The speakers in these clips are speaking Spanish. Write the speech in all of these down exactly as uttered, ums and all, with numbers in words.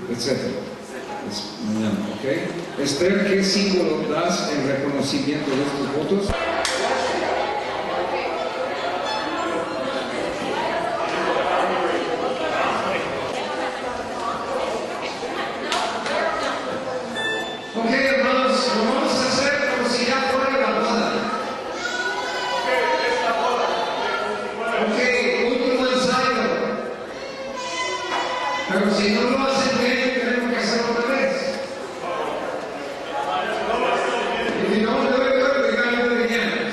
etcétera. Es mañana, ¿ok? Esther, ¿qué símbolo das en reconocimiento de estos votos? Ok, hermanos, lo vamos a hacer como si ya fuera la boda. Ok, último ensayo. Pero si no lo hacen bien, tenemos que hacerlo otra vez. Y si no, debe de ganar de mañana.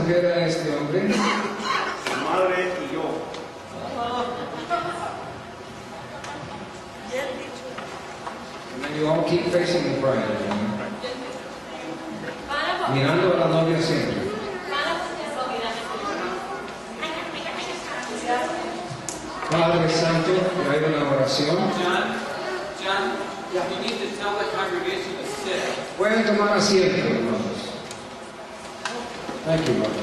mujer a este hombre? Su madre y yo. And then you all keep facing the bride. Mirando a la novia siempre. Padre Santo, que hay una oración. John, John, you need to tell the congregation to sit. Pueden tomar asiento, hermanos. Thank you, brother.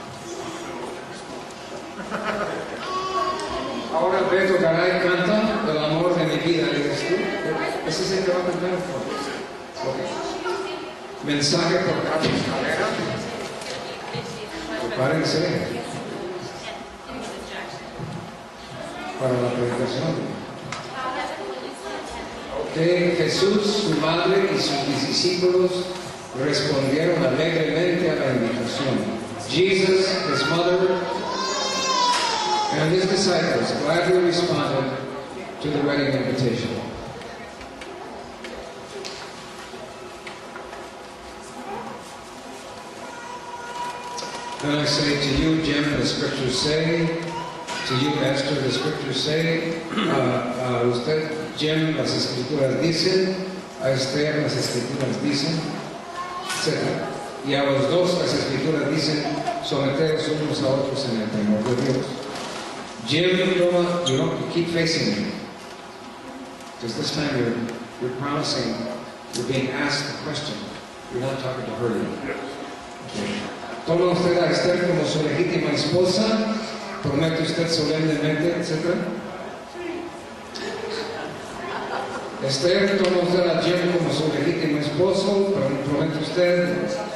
Ahora Beto Garay canta El amor de mi vida, ¿eres tú? Ese es el que va a cantar. Okay. Mensaje por Carlos Calera. Prepárense para la predicación. Ok, Jesús, su madre y sus discípulos respondieron alegremente a la invitación. Jesus, his mother, and his disciples gladly responded to the wedding invitation. Then I say to you, Jim, the scriptures say, to you, Esther, the scriptures say, uh, a usted, Jim, las escrituras dicen, a Esther, las escrituras dicen, etcétera. Y a los dos las escrituras dicen, someteos unos a otros en el temor de Dios. Jim, you don't, you don't keep facing me. Because this time you're, you're promising, you're being asked a question. You're not talking to her yet. Okay. Toma usted a Esther como su legítima esposa, promete usted solemnemente, etcétera. Esther, toma usted a Jim como su legítimo esposo, promete usted